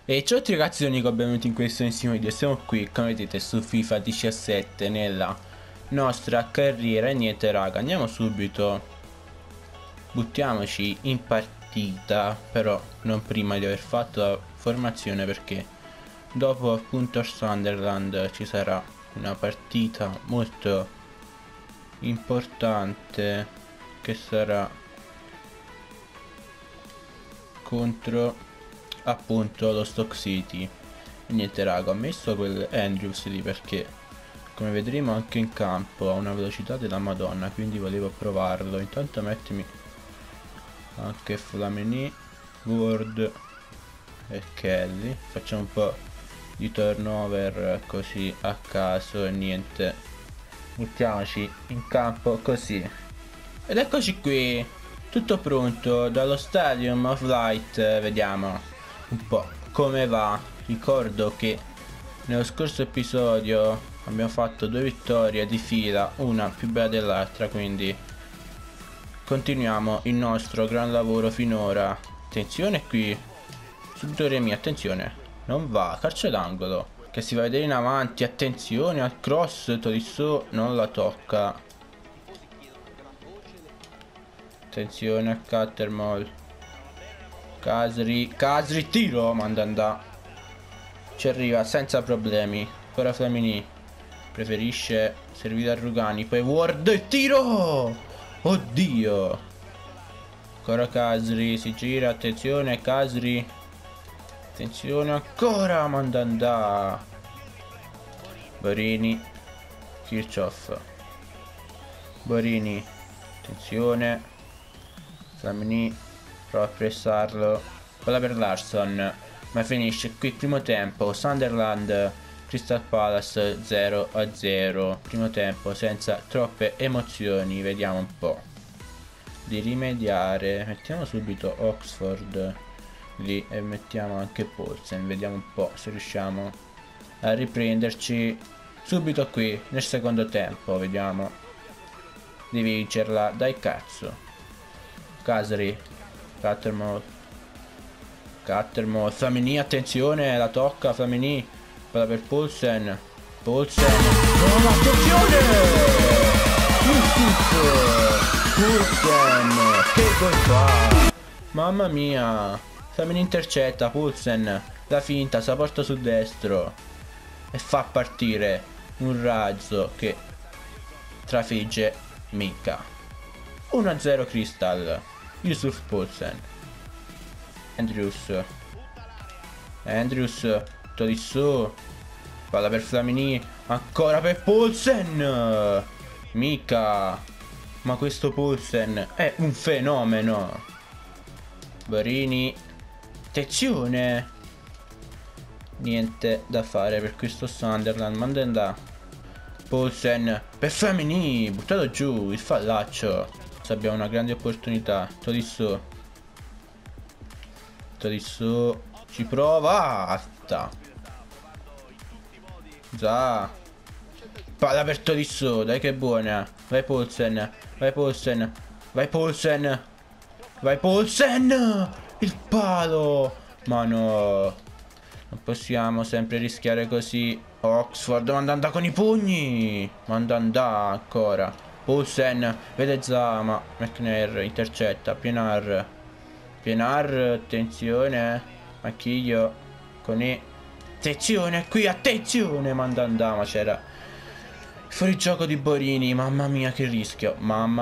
E ciao a tutti ragazzi, sono Nico, benvenuti in questo nuovissimo video. Siamo qui, come vedete, su FIFA 17 nella nostra carriera. E niente raga, andiamo subito, buttiamoci in partita. Però non prima di aver fatto la formazione, perché dopo appunto Sunderland ci sarà una partita molto importante che sarà contro appunto lo Stoke City. E niente raga, ho messo quel Andrews lì perché, come vedremo, anche in campo ha una velocità della Madonna, quindi volevo provarlo. Intanto mettimi anche Flamini, Ward e Kelly. Facciamo un po' di turnover così a caso e niente, mettiamoci in campo così. Ed eccoci qui, tutto pronto dallo Stadium of Light. Vediamo un po' come va. Ricordo che nello scorso episodio abbiamo fatto 2 vittorie di fila, una più bella dell'altra, quindi continuiamo il nostro gran lavoro finora. Attenzione qui, subito Remi, attenzione, non va, calcio d'angolo che si va a vedere in avanti. Attenzione al cross, Tolisso non la tocca. Attenzione a Cattermole, Casri, tiro, mandanda. Ci arriva senza problemi. Ora Flamini preferisce servire a Rugani, poi Ward, il tiro! Oddio! Ancora Casri, si gira, attenzione Casri. Attenzione ancora, mandanda. Borini, Kirchhoff, Borini, attenzione. Flamini prova a pressarlo, quella per Larsson, ma finisce qui il primo tempo. Sunderland Crystal Palace 0-0, primo tempo senza troppe emozioni. Vediamo un po' di rimediare. Mettiamo subito Oxford lì e mettiamo anche Poulsen. Vediamo un po' se riusciamo a riprenderci subito qui nel secondo tempo. Vediamo di vincerla, dai cazzo. Casri, Cattermole, Flamini, attenzione, la tocca Flamini, quella per Poulsen, oh, attenzione, Poulsen, che gol fa, mamma mia. Flamini intercetta, Poulsen, la finta, se la porta sul destro e fa partire un razzo che trafigge Mika. 1-0 Crystal. Yusuf Poulsen, Andrews, Tolisso, palla per Flamini, ancora per Poulsen, Mika, ma questo Poulsen è un fenomeno. Borini, attenzione, niente da fare per questo Sunderland, mandanda. Poulsen per Flamini, buttato giù, il fallaccio. Abbiamo una grande opportunità. Tolisso ci prova, alta. Già, palla per Tolisso, dai che è buona. Vai Poulsen, il palo, ma no, non possiamo sempre rischiare così. Oxford, mandanda con i pugni, mandanda ancora. Poulsen, vede Zama, McNair intercetta, Pienaar, attenzione, Macchiglio, con E, attenzione qui, attenzione, mandanda, ma c'era fuori gioco di Borini, mamma mia che rischio,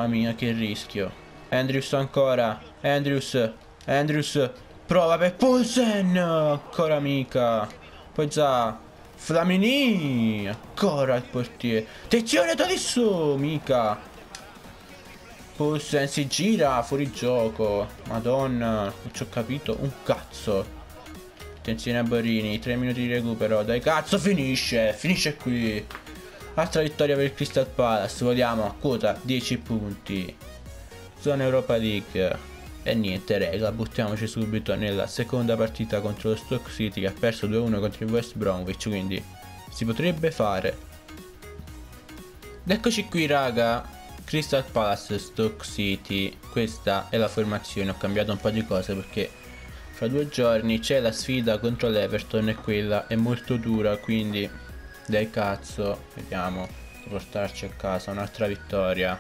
Andrews ancora, Andrews, prova per Poulsen, ancora amica, poi già Flamini, ancora il portiere, attenzione Tolisso, mica. Poulsen si gira, fuori gioco, madonna, non ci ho capito un cazzo. Attenzione a Borini, 3 minuti di recupero, dai cazzo, finisce qui. Altra vittoria per il Crystal Palace, vogliamo a quota 10 punti, zona Europa League. E niente raga, buttiamoci subito nella seconda partita contro lo Stoke City, che ha perso 2-1 contro il West Bromwich, quindi si potrebbe fare. Ed eccoci qui raga, Crystal Palace, Stoke City, questa è la formazione. Ho cambiato un po' di cose perché fra 2 giorni c'è la sfida contro l'Everton e quella è molto dura, quindi dai cazzo, vediamo di portarci a casa un'altra vittoria.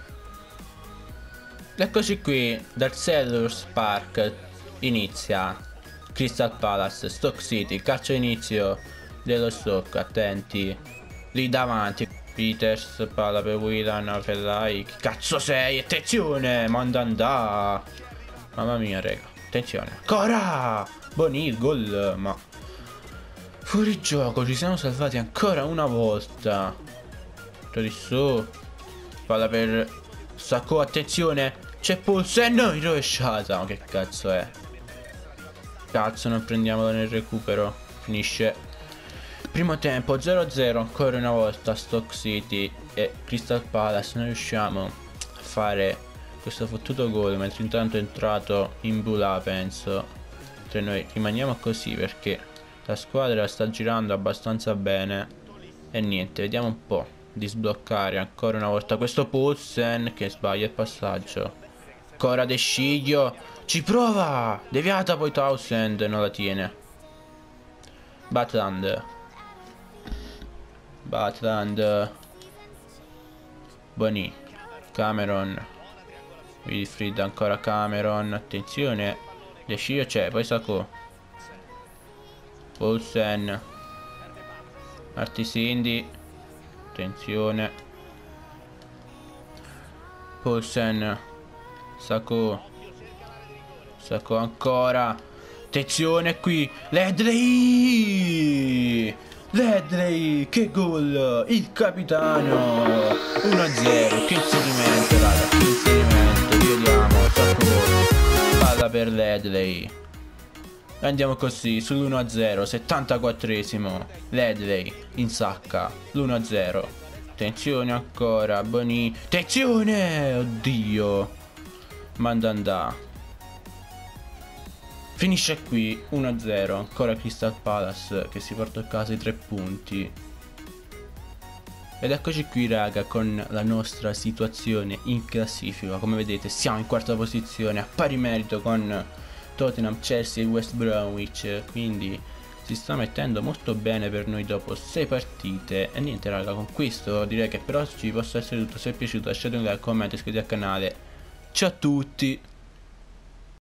Eccoci qui, dal Selhurst Park inizia Crystal Palace, Stoke City, calcio inizio dello Stoke, attenti, lì davanti, Peters, palla per Willan, Fellai, che cazzo sei, attenzione, Mandanda, mamma mia rega, attenzione, ancora, Boni, gol, ma fuori gioco, ci siamo salvati ancora una volta, Tolisso, palla per Sacco, attenzione, c'è Poulsen, in rovesciata, ma che cazzo è? Cazzo, non prendiamolo nel recupero. Finisce primo tempo 0-0 ancora una volta Stoke City e Crystal Palace. Non riusciamo a fare questo fottuto gol, mentre intanto è entrato in Bula, penso. Mentre noi rimaniamo così perché la squadra sta girando abbastanza bene. E niente, vediamo un po' di sbloccare ancora una volta questo Poulsen che sbaglia il passaggio. Ancora De Sciglio, ci prova, deviata poi Townsend, non la tiene. Butland, Boni, Cameron, Wilfried, ancora Cameron, attenzione, De Sciglio c'è, poi Sacco, Poulsen, Martisindi, attenzione, Poulsen, Sacco ancora, attenzione qui, Ledley, che gol, il capitano, 1-0, che inserimento raga, che inserimento, vediamo, Sacco, palla per Ledley, andiamo così sull'1-0, 74esimo, Ledley insacca l'1-0, attenzione ancora, Boni, attenzione, oddio, Mandanda, finisce qui 1-0, ancora Crystal Palace che si porta a casa i 3 punti. Ed eccoci qui raga con la nostra situazione in classifica. Come vedete siamo in quarta posizione a pari merito con Tottenham, Chelsea e West Bromwich, quindi si sta mettendo molto bene per noi dopo 6 partite. E niente raga, con questo direi che per oggi possa essere tutto. Se vi è piaciuto lasciate un like, commento, iscrivetevi al canale. Ciao a tutti.